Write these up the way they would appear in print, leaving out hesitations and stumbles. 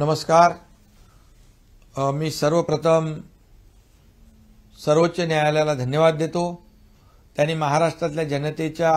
नमस्कार। मी सर्वप्रथम सर्वोच्च न्यायालयाला धन्यवाद देतो। त्यांनी महाराष्ट्रातल्या जनतेच्या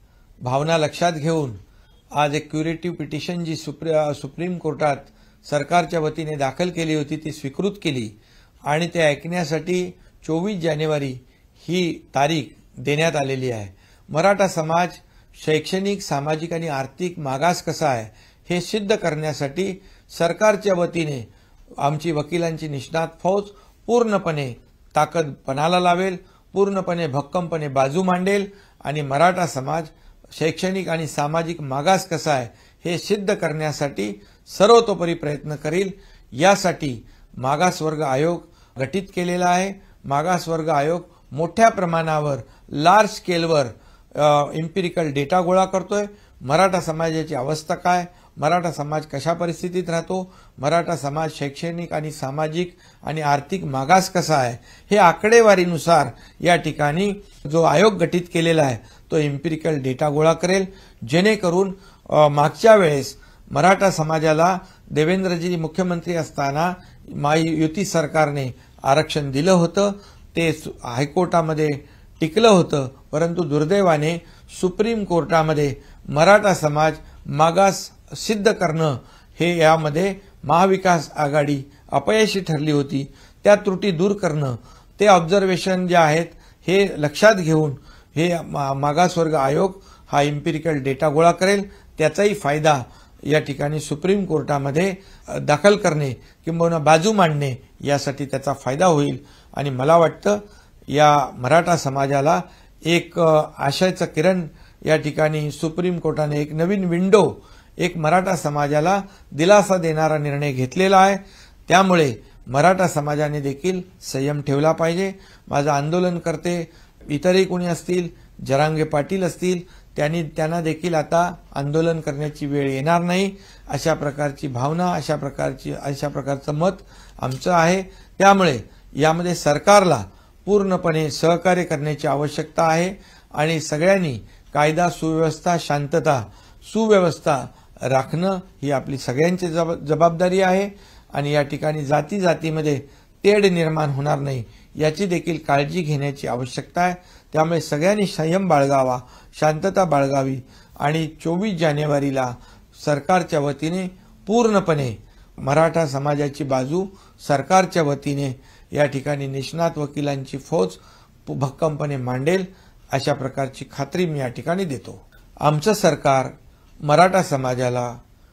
भावना लक्षात घेऊन आज एक क्युरेटिव्ह पिटिशन जी सुप्रीम कोर्टात सरकारच्या वतीने दाखल केली होती ती स्वीकृत केली आणि ते ऐकण्यासाठी 24 जानेवारी ही तारीख देण्यात आलेली आहे। मराठा समाज शैक्षणिक, सामाजिक आणि आर्थिक मागास कसा आहे हे सिद्ध करण्यासाठी सरकारच्या वतीने आमची वकिलांची निष्णात फौज पूर्णपणे ताकद पणाला लावेल, पूर्णपणे भक्कमपणे बाजू मांडेल आणि मराठा समाज शैक्षणिक आणि सामाजिक मागास कसा आहे हे सिद्ध करण्यासाठी सर्वतोपरी प्रयत्न करेल। यासाठी मागासवर्ग आयोग गठीत केलेला आहे। मागासवर्ग आयोग मोठ्या प्रमाणावर लार्ज स्केलवर एम्पिरिकल डेटा गोळा करतोय। मराठा समाजाची अवस्था काय, मराठा समाज कशा परिस्थितीत राहतो, मराठा समाज शैक्षणिक आणि सामाजिक आणि आर्थिक मागास कसा आहे हे आकडेवारीनुसार या ठिकाणी जो आयोग गठीत केलेला आहे तो एम्पिरिकल डेटा गोळा करेल, जेणेकरून मागच्या वेळेस मराठा समाजाला देवेंद्रजी मुख्यमंत्री असताना महायुती सरकारने आरक्षण दिलं होतं, ते हायकोर्टामध्ये टिकलं होतं, परंतु दुर्दैवाने सुप्रीम कोर्टामध्ये मराठा समाज मागास सिद्ध करणं हे यामध्ये महाविकास आघाडी अपयशी ठरली होती। त्या त्रुटी दूर करणं, ते ऑब्झर्वेशन जे आहेत हे लक्षात घेऊन हे मागासवर्ग आयोग हा एम्पिरिकल डेटा गोळा करेल। त्याचाही फायदा या ठिकाणी सुप्रीम कोर्टामध्ये दाखल करणे किंवा बाजू मांडणे यासाठी त्याचा फायदा होईल आणि मला वाटतं या मराठा समाजाला एक आशेचा किरण या ठिकाणी सुप्रीम कोर्टाने एक नवीन विंडो एक मराठा समाजाला दिलासा देणारा निर्णय घेतलेला आहे। त्यामुळे मराठा समाजाने देखील संयम ठेवला पाहिजे। माझं आंदोलनकर्ते इतरही कोणी असतील, जरांगे पाटील असतील, त्यांना देखील आता आंदोलन करण्याची वेळ येणार नाही अशा प्रकारची भावना, अशा प्रकारचं मत आमचं आहे। त्यामुळे यामध्ये सरकारला पूर्णपणे सहकार्य करण्याची आवश्यकता आहे आणि सगळ्यांनी कायदा सुव्यवस्था, शांतता सुव्यवस्था राखणं ही आपली सगळ्यांची जबाबदारी आहे आणि या ठिकाणी जातीमध्ये तेढ निर्माण होणार नाही याची देखील काळजी घेण्याची आवश्यकता आहे। त्यामुळे सगळ्यांनी संयम बाळगावा, शांतता बाळगावी आणि 24 जानेवारीला सरकारच्या वतीने पूर्णपणे मराठा समाजाची बाजू सरकारच्या वतीने या ठिकाणी निष्णात वकिलांची फौज भक्कमपणे मांडेल अशा प्रकारची खात्री मी या ठिकाणी देतो। आमचं सरकार मराठा समाजाला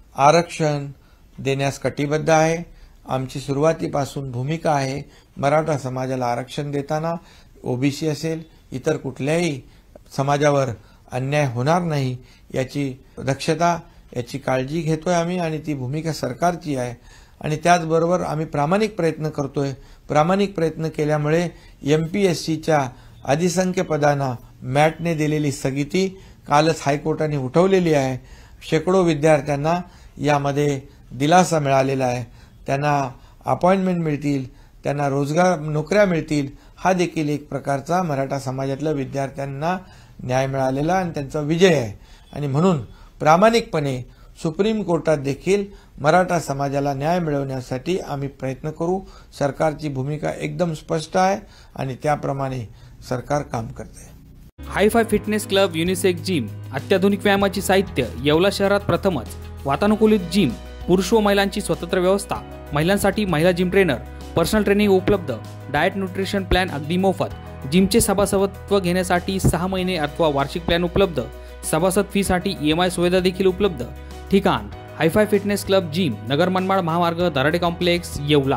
आरक्षण देण्यास कटिबद्ध आहे। आमची सुरुवातीपासून भूमिका आहे मराठा समाजाला आरक्षण देताना ओबीसी असेल, इतर कुठल्याही समाजावर अन्याय होणार नाही याची दक्षता, याची काळजी घेतोय आम्ही आणि ती भूमिका सरकारची आहे आणि त्याचबरोबर आम्ही प्रामाणिक प्रयत्न करतोय। प्रामाणिक प्रयत्न केल्यामुळे एमपीएससीच्या अधिसंख्य पदांना मॅटने दिलेली स्थगिती कालच हायकोर्टाने उठवलेली आहे। शेकडो विद्यार्थ्यांना यामध्ये दिलासा मिळालेला आहे, त्यांना अपॉइंटमेंट मिळतील, त्यांना रोजगार नोकऱ्या मिळतील, हा देखील एक प्रकारचा मराठा समाजातल्या विद्यार्थ्यांना न्याय मिळालेला आणि त्यांचा विजय आहे आणि म्हणून प्रामाणिकपणे सुप्रीम कोर्टात देखील मराठा समाजाला न्याय मिळवण्यासाठी आम्ही प्रयत्न करू। सरकारची भूमिका एकदम स्पष्ट आहे आणि त्याप्रमाणे सरकार काम करते। Hi fi fitness club, unisex gym, अत्याधुनिक व्यायामाची साहित्य, येवला शहरात प्रथमच, वातानुकूलित जिम, पुरुष व महिलांची स्वतंत्र व्यवस्था, महिलांसाठी महिला जिम ट्रेनर, पर्सनल ट्रेनिंग उपलब्ध, डाएट न्यूट्रिशन प्लॅन अगदी मोफत, जिमचे सभासदत्व घेण्यासाठी 6 महिने अथवा वार्षिक प्लॅन उपलब्ध, सभासद फी साठी EMI सुविधा देखील उपलब्ध। ठिकाण hi fi fitness club gym, Nagar Manmad महामार्ग, दराडे कॉम्प्लेक्स, येवला।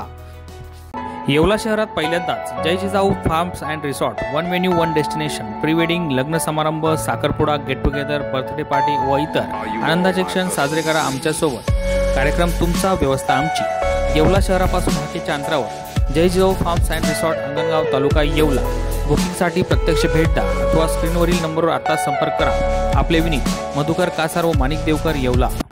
येवला शहरात पहिल्यांदाच Jay Jijau farms and resort, 1 venue 1 destination, pre wedding, लग्न समारंभ, साखरपुडा, गेट टुगेदर, बर्थडे पार्टी व इतर आनंदाचे क्षण साजरे करा आमच्यासोबत। कार्यक्रम तुमचा, व्यवस्था आमची। येवला शहरापासून हाकेच्या अंतरावर Jay Jijau farms and resort, Angangaon, तालुका येवला। बुकिंगसाठी प्रत्यक्ष भेट द्या अथवा स्क्रीनवरील नंबरवर आता संपर्क करा। आपले विनीत मधुकर कासार व माणिक देवकर, येवला।